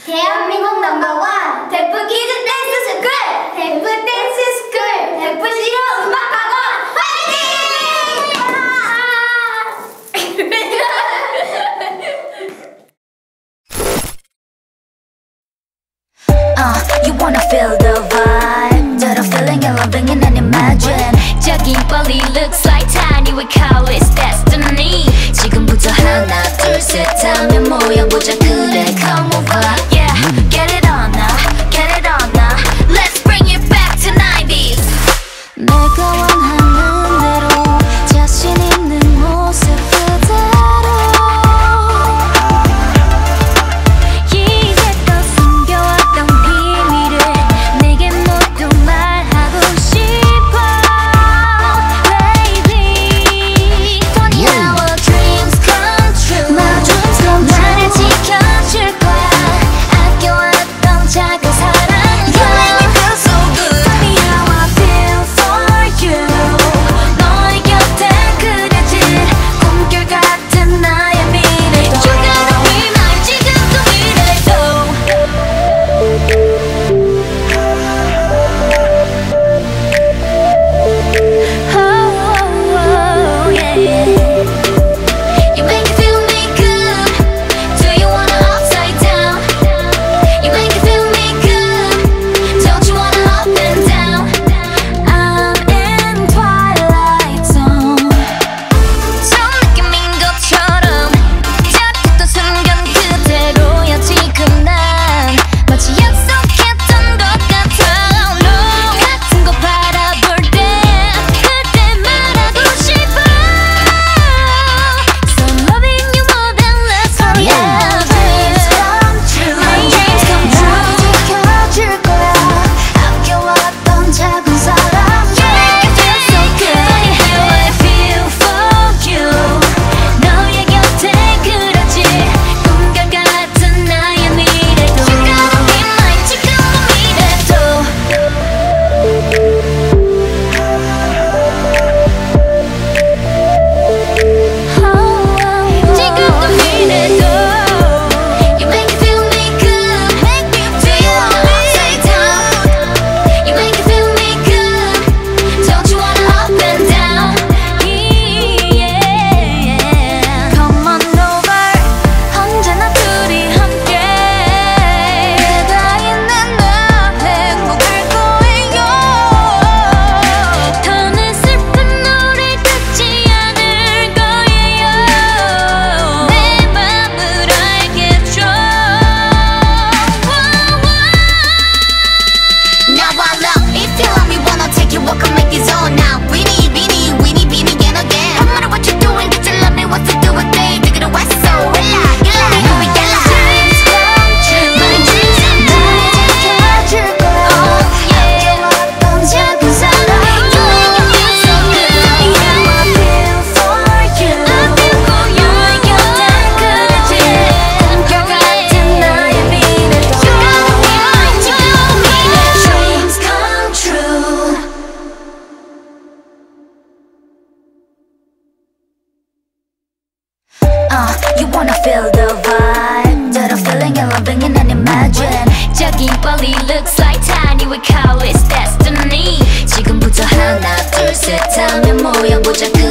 대한민국 넘버원 데프키즈댄스스쿨 데프댄스스쿨 데프시로 음악학원 화이팅! You wanna feel the vibe that I'm feeling and loving and imagine 저긴 빨리 looks like tiny we call it destiny 지금부터 하나 둘 셋 하면 모여보자 그래 come over yeah get it on now get it on now let's bring it back to 90s 내가 원하는 대로 자신 있는 모습 그대로 이제껏 숨겨왔던 비밀을 내게 모두 말하고 싶어 baby Funny how our dreams come true My dreams come true 나를 지켜줄 거야 아껴왔던 작은 사랑 You make me feel so good Funny how I feel for you 너의 곁에 그려진 꿈결 같은 나의 미래도 You gotta be mine 지금도 미래도 Oh, yeah. You make me feel me good. Do you wanna upside down? You make me feel me good. Don't you wanna up and down? I'm in twilight zone. 처음 느낌인 것처럼 짜릿했던 순간 그대로야 지금 난 마치 약속했던 것 같아 No 같은 거 바라볼 때 그때 말하고 싶어 So I'm loving you more than less forever Dreams come true My dreams come true 지켜줄 거야 아껴왔던 작은 사랑 You make me feel so good Funny how I feel for you 너의 곁에 그려진 꿈결 같은 나의 미래도 You gotta be mine 지금도 미래도 지금도 미래도 You make me feel me good Do you wanna upside down You make me feel me good Don't you wanna up and down Yeah Come on over 언제나 둘이 함께 내가 있는 나 행복할 거예요 더는 슬픈 노래 듣지 않을 거예요 내 맘을 알겠죠 Now I love if you love me wanna take you walk and make it zone now Winnie again No matter what you're doing cause you love me what's to do with me Take it away so relax you like who we get like Dreams come true My dreams come true 지켜줄 거야 아껴왔던 작은 사랑 You make me feel so good Funny how I feel for you 너의 곁에 그려진 꿈결 같은 나의 미래도 You gotta be mine 지금도 미래도 Dreams come true You wanna feel the vibe that I'm feeling and loving and imagine 저긴 빨리 looks like tiny we call it destiny 지금부터 하나 둘 셋 하면 모여보자